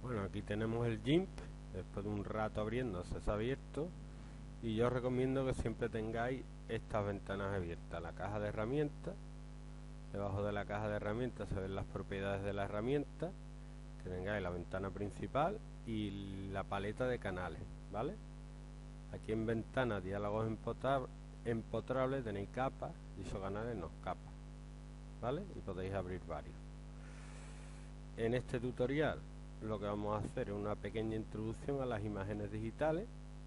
Bueno, aquí tenemos el GIMP. Después de un rato abriéndose, se ha abierto. Y yo os recomiendo que siempre tengáis estas ventanas abiertas. La caja de herramientas. Debajo de la caja de herramientas se ven las propiedades de la herramienta. Que tengáis la ventana principal y la paleta de canales, ¿vale? Aquí en ventana, diálogos empotrables, tenéis capas, y esos canales no, capas, ¿vale? Y podéis abrir varios. En este tutorial lo que vamos a hacer es una pequeña introducción a las imágenes digitales.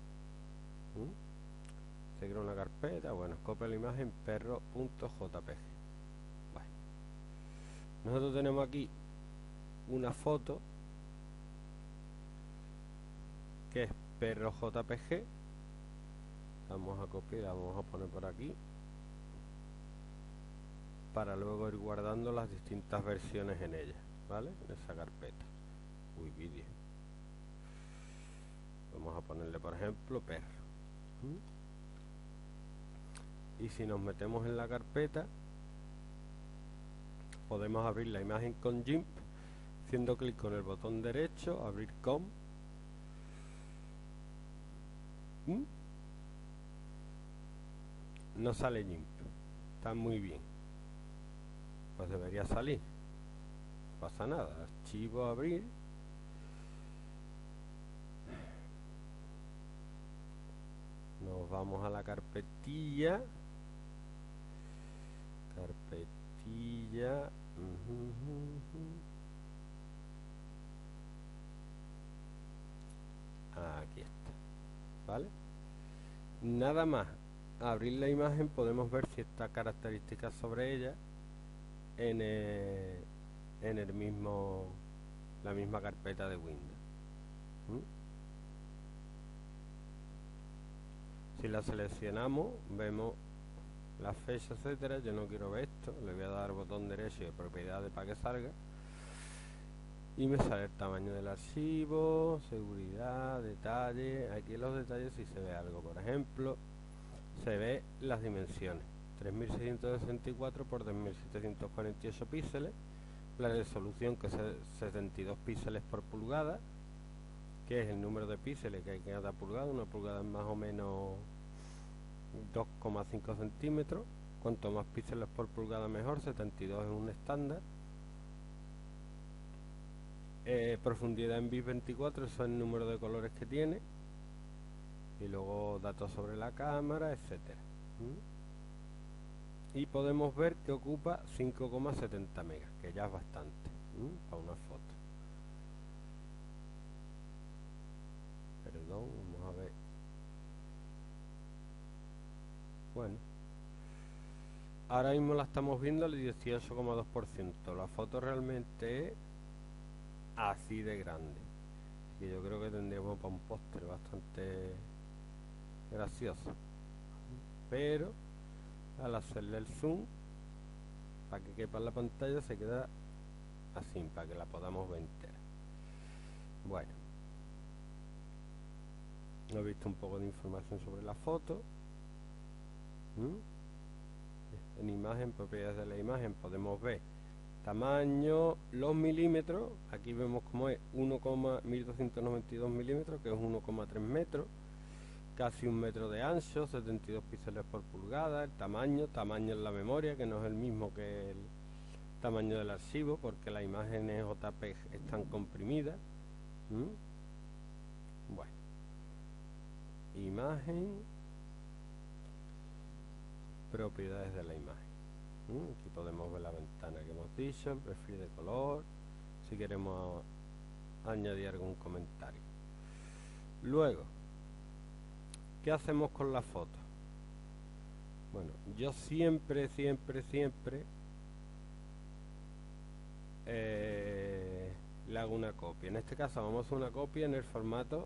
Se crea una carpeta, bueno, copia la imagen perro.jpg. Bueno, nosotros tenemos aquí una foto que es perro.jpg. Vamos a copiar, vamos a poner por aquí para luego ir guardando las distintas versiones en ella, ¿vale? En esa carpeta. Vídeo. Vamos a ponerle, por ejemplo, perro. Y si nos metemos en la carpeta, podemos abrir la imagen con GIMP, haciendo clic con el botón derecho, abrir con. No sale GIMP. Está muy bien. Pues debería salir. No pasa nada. Archivo, abrir. Nos vamos a la carpetilla. Aquí está, ¿vale? Nada más abrir la imagen podemos ver ciertas características sobre ella en la misma carpeta de Windows. Si la seleccionamos, vemos la fecha, etcétera. Yo no quiero ver esto, le voy a dar botón derecho de propiedades para que salga y me sale el tamaño del archivo, seguridad, detalle. Aquí en los detalles si se ve algo, por ejemplo, se ve las dimensiones: 3664 por 2748 píxeles, la resolución que es 72 píxeles por pulgada, que es el número de píxeles que hay en cada pulgada. Una pulgada es más o menos 2,5 centímetros. Cuanto más píxeles por pulgada mejor, 72 es un estándar. Profundidad en bits 24, eso es el número de colores que tiene. Y luego datos sobre la cámara, etcétera. Y podemos ver que ocupa 5,70 megas, que ya es bastante para una foto. Perdón, vamos a ver. Bueno, ahora mismo la estamos viendo al 18,2%. La foto realmente es así de grande, y yo creo que tendríamos para un póster bastante gracioso, pero al hacerle el zoom para que quepa en la pantalla se queda así, para que la podamos ver entera. Bueno, he visto un poco de información sobre la foto. En imagen, propiedades de la imagen, podemos ver tamaño, los milímetros. Aquí vemos como es 1,1292 milímetros, que es 1,3 metros, casi 1 metro de ancho, 72 píxeles por pulgada. El tamaño en la memoria, que no es el mismo que el tamaño del archivo, porque las imágenes JPEG están comprimidas. Bueno, imagen, propiedades de la imagen. Aquí podemos ver la ventana que hemos dicho, el perfil de color, si queremos añadir algún comentario. Luego, ¿qué hacemos con la foto? Bueno, yo siempre le hago una copia. En este caso vamos a hacer una copia en el formato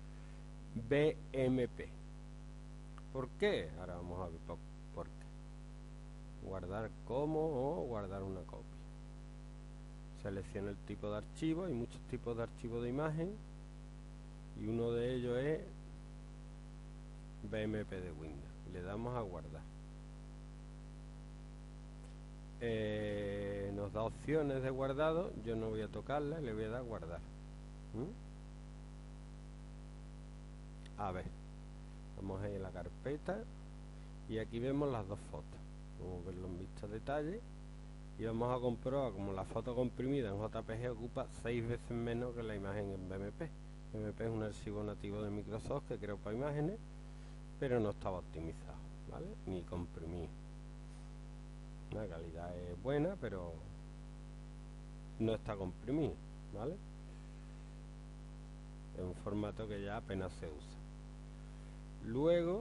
BMP. ¿Por qué? Ahora vamos a ver por qué. Guardar como o guardar una copia. Selecciono el tipo de archivo. Hay muchos tipos de archivo de imagen y uno de ellos es BMP de Windows. Le damos a guardar. Nos da opciones de guardado. Yo no voy a tocarla, le voy a dar a guardar. ¿Mm? A ver, vamos a ir a la carpeta y aquí vemos las dos fotos. Vamos a verlo en vista detalle y vamos a comprobar como la foto comprimida en JPG ocupa 6 veces menos que la imagen en BMP. BMP es un archivo nativo de Microsoft que creo para imágenes, pero no estaba optimizado, ¿vale? Ni comprimido. La calidad es buena, pero no está comprimido, ¿vale? Es un formato que ya apenas se usa. Luego,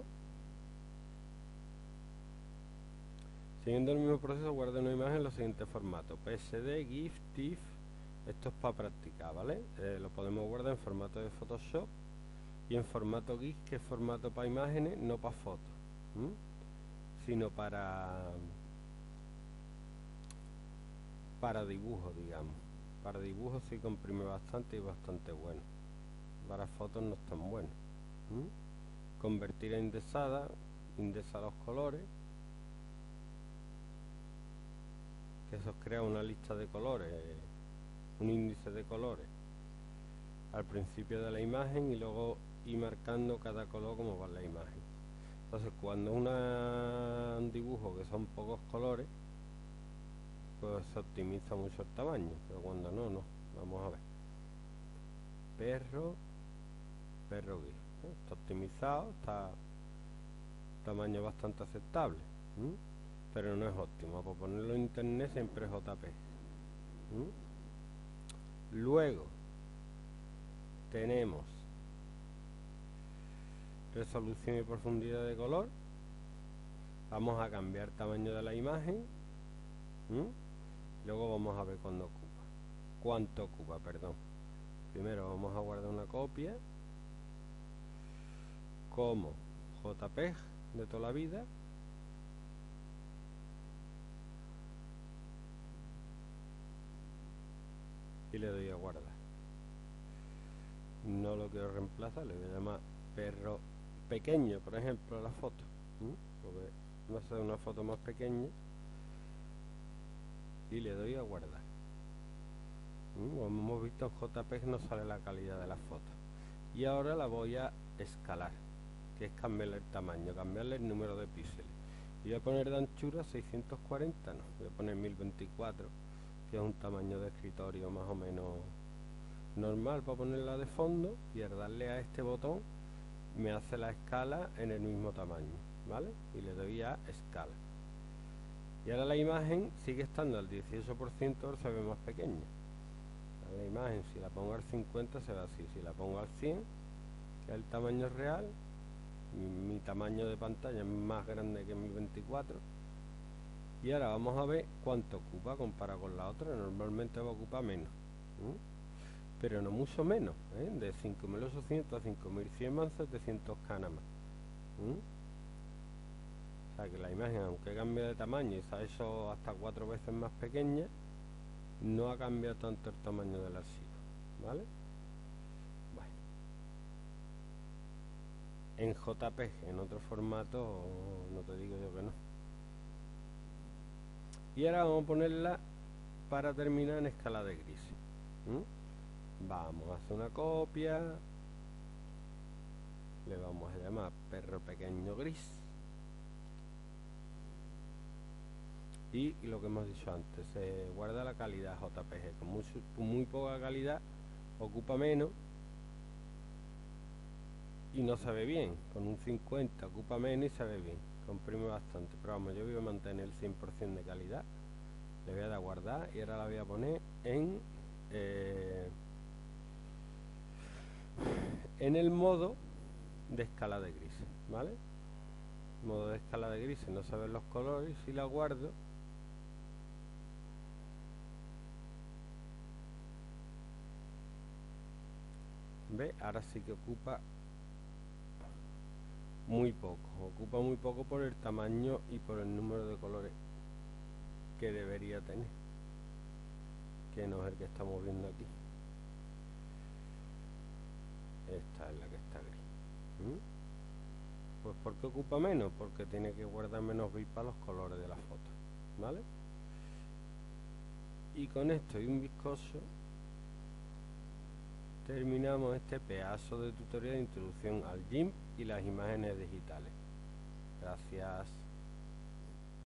siguiendo el mismo proceso, guarda una imagen en los siguientes formatos: PSD, GIF, TIFF. Esto es para practicar, ¿vale? Lo podemos guardar en formato de Photoshop y en formato GIF, que es formato para imágenes, no para fotos, sino para dibujos, digamos. Para dibujos sí comprime bastante y bastante bueno. Para fotos no es tan bueno. Convertir a indexada, indexa los colores, que eso crea una lista de colores, un índice de colores al principio de la imagen y luego ir marcando cada color como va en la imagen. Entonces cuando un dibujo que son pocos colores, pues se optimiza mucho el tamaño, pero cuando no. Vamos a ver. Perro GIF, está optimizado, está tamaño bastante aceptable, pero no es óptimo. Para ponerlo en internet siempre es JPG. Luego tenemos resolución y profundidad de color. Vamos a cambiar tamaño de la imagen. Luego vamos a ver cuánto ocupa, perdón. Primero vamos a guardar una copia como JPEG de toda la vida. Y le doy a guardar. No lo quiero reemplazar, le voy a llamar perro pequeño, por ejemplo, a la foto. Porque va a ser una foto más pequeña. Y le doy a guardar. Como hemos visto, en JPEG no sale la calidad de la foto. Y ahora la voy a escalar, que es cambiarle el tamaño, cambiarle el número de píxeles. Y voy a poner de anchura 640, no, voy a poner 1024, que es un tamaño de escritorio más o menos normal para ponerla de fondo, y al darle a este botón me hace la escala en el mismo tamaño, ¿vale? Y le doy a escala. Y ahora la imagen sigue estando al 18%, ahora se ve más pequeña. La imagen, si la pongo al 50 se ve así, si la pongo al 100, que es el tamaño real, mi tamaño de pantalla es más grande que 1024. Y ahora vamos a ver cuánto ocupa comparado con la otra. Normalmente va a ocupar menos, pero no mucho menos, de 5800 a 5100 van 700K nada más. O sea que la imagen, aunque cambie de tamaño y se ha hecho hasta 4 veces más pequeña, no ha cambiado tanto el tamaño del archivo, ¿vale? Bueno, en JPEG, en otro formato, no te digo yo que no. Y ahora vamos a ponerla para terminar en escala de grises. Vamos a hacer una copia, le vamos a llamar perro pequeño gris. Y lo que hemos dicho antes, se guarda la calidad JPG. Con muy poca calidad ocupa menos y no se ve bien. Con un 50 ocupa menos y se ve bien, comprime bastante. Pero vamos, yo voy a mantener el 100% de calidad. Le voy a dar a guardar y ahora la voy a poner en el modo de escala de grises, ¿vale? Modo de escala de grises, no se ven los colores. Si la guardo, ¿ve? Ahora sí que ocupa muy poco por el tamaño y por el número de colores que debería tener, que no es el que estamos viendo aquí. Esta es la que está gris. Pues ¿por qué ocupa menos? Porque tiene que guardar menos bits para los colores de la foto, ¿vale? Y con esto y un viscoso Terminamos este pedazo de tutorial de introducción al GIMP y las imágenes digitales. Gracias.